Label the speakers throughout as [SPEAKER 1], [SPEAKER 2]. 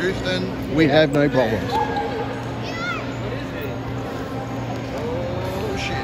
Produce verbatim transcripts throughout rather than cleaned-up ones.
[SPEAKER 1] truth, then we'd have no problems. Oh, shit.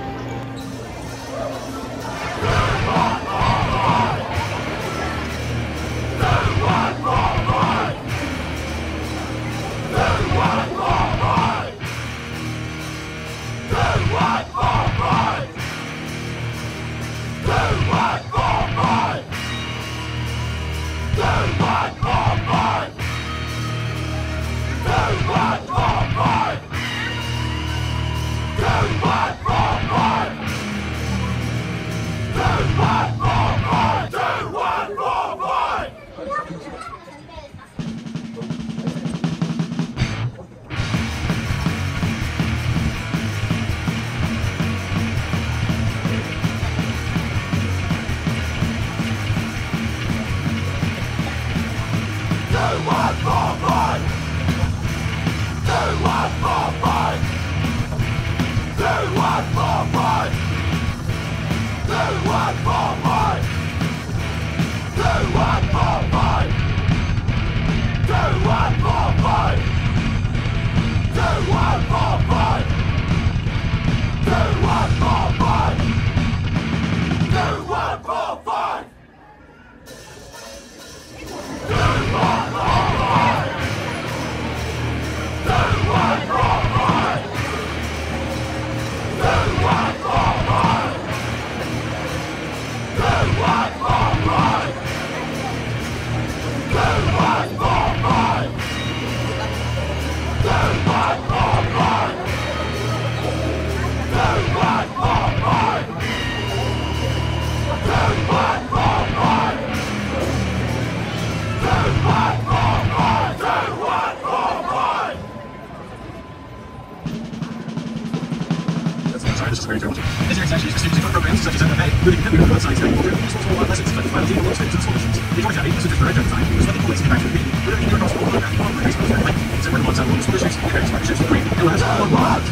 [SPEAKER 2] This year's actually specific to programs such as M M A, including heavy work science and culture, responsible for lessons such as biology, and states and solutions. The George Abbey, Institute for Director Design, was what they call its impact to the community, with everything across the world and on high schools and like separate alongside local school districts, various partnerships with Green, L S, and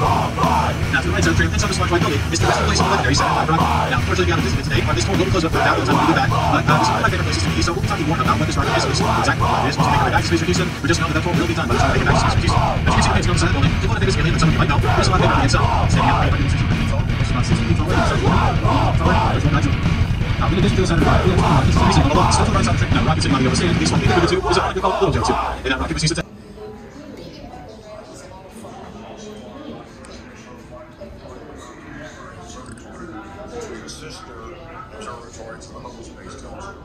[SPEAKER 2] now to the right side trail inside the Smart Building is the resting place of the legendary Santa Barbara. Now, unfortunately, we haven't visited today, but this tour will be closed up for now until we do that. But uh, this is one of my favorite places to be, so we'll be talking more about what this ride is, exactly what it is, once we make our way back to Space for Houston, but just know that that tour will be done by the time we make it back to Space for Houston. As you can see, the page on the side of the building, it's one of the biggest alien that some of you might know. There's a lot of bigger than itself, standing out about sixty feet tall, which is about sixty feet tall, and it's now, in addition to the Santa Barbara, we have this amazing little still to the right side of the trip. Now, Rocket sitting on the other side, these one thing to do is a rocket called Little Joe two. And that rocket was used to
[SPEAKER 3] sister territory to the Hubble Space Telescope.